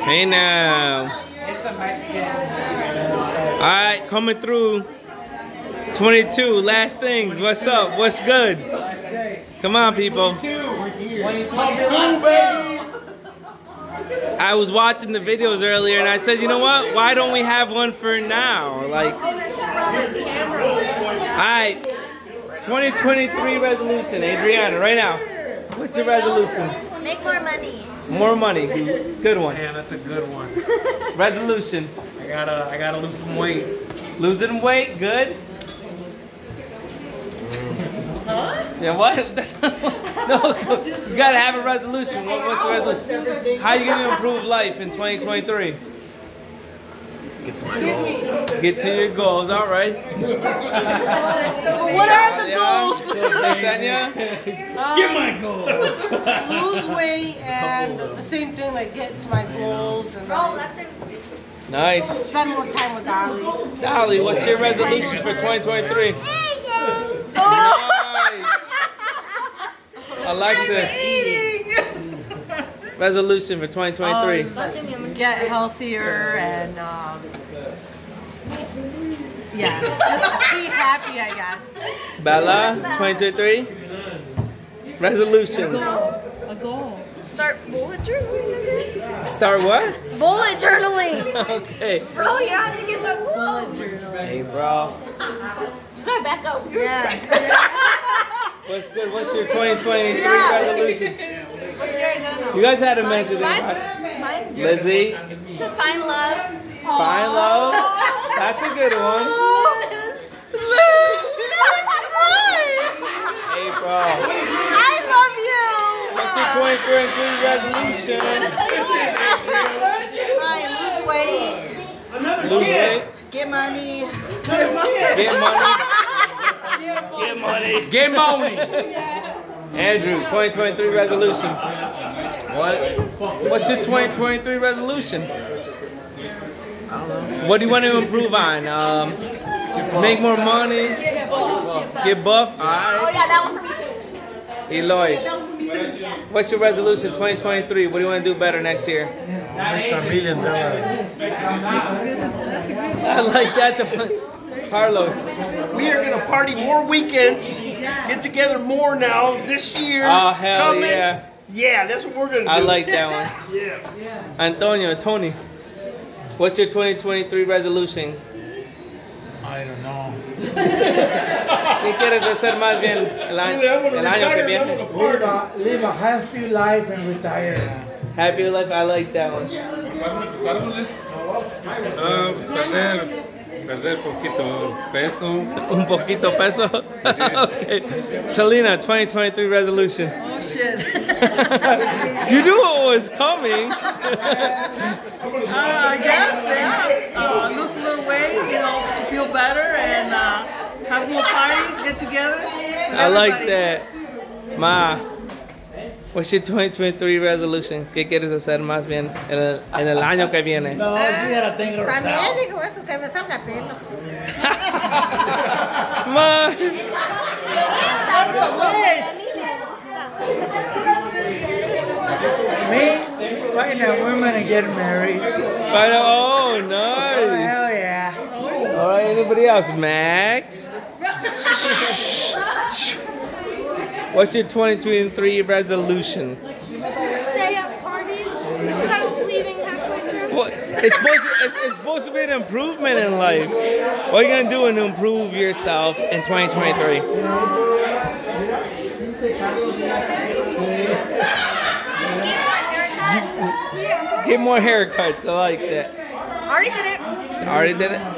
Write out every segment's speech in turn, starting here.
Hey now. Alright, coming through. 22, last things. What's up? What's good? Come on, people. I was watching the videos earlier and I said, you know what? Why don't we have one for now? Like, alright, 2023 resolution. Adriana, right now. What's your resolution? Make more money. More money. Good one. Yeah, that's a good one. Resolution. I gotta lose some weight. Losing weight, good. Huh? Yeah, what? No, you gotta have a resolution. What's the resolution? How are you gonna improve life in 2023? Get to my goals. Get to your goals, all right. What are the goals? Get my goals. Lose weight and the same thing, like get to my goals and Nice. spend more time with Dolly. Dolly, what's your resolution for 2023? Nice. Alexis, resolution for 2023. Get healthier and yeah, just be happy, I guess. Bella, 2023. Resolution. A goal. Start bullet journaling. Start what? Bullet journaling. Okay. Bro, you have to get so close. Hey, bro. You gotta back up. Yeah. What's good? What's your 2023 resolution? You guys had a minute to think about it. Lizzie, To find love. find love. That's a good one. Hey, bro. I love you. What's your 2023 resolution? Lose weight. Lose weight. Get money. Get money. Get money. Get money. Andrew, 2023 resolution. What? What's your 2023 resolution? I don't know. What do you want to improve on? Make more money. Get buff. All right. Oh yeah, that one for me too. Eloy, what's your resolution 2023? What do you want to do better next year? Make $1 million. I like that. Carlos. We are gonna party more weekends, get together more now this year. Oh, hell coming. yeah. Yeah, that's what we're gonna do. I like that one. Yeah. Antonio, Tony, what's your 2023 resolution? I don't know. ¿Qué quieres hacer más bien el año que viene? Live a happy life and retire. Happy life, I like that one. Perder poquito peso. Un poquito peso? Okay. Selena, 2023 resolution. Oh shit. You knew what was coming. I guess, yeah. Lose a little weight, you know, to feel better and have more parties, get together. I like that. Ma, what's your 2023 resolution? ¿Qué quieres hacer más bien en el año que viene? No, she gotta think of herself. También digo eso, que me salga pelo. Ma, Me, find a woman and get married. oh, nice. Hell yeah. All right, anybody else? Max? What's your 2023 resolution? Stay at parties instead of leaving halfway through. Well, it's supposed to be an improvement in life. What are you going to do to improve yourself in 2023? Get more haircuts. I like that. Already did it. Already did it?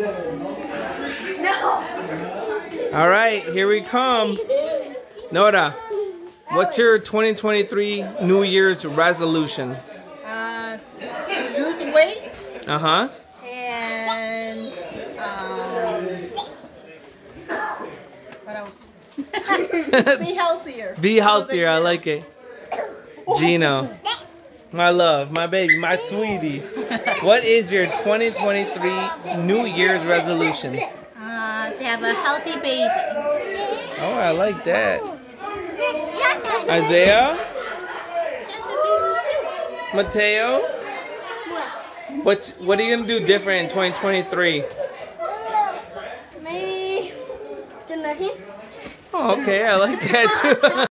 No. All right, here we come. Nora, what's your 2023 New Year's resolution? Lose weight Uh-huh. and what else? Be healthier. Be healthier. I like it. Gino, my love, my baby, my sweetie. What is your 2023 New Year's resolution? To have a healthy baby. Oh, I like that. Isaiah? Mateo? What are you gonna do different in 2023? Maybe the nothing. Oh, okay, I like that too.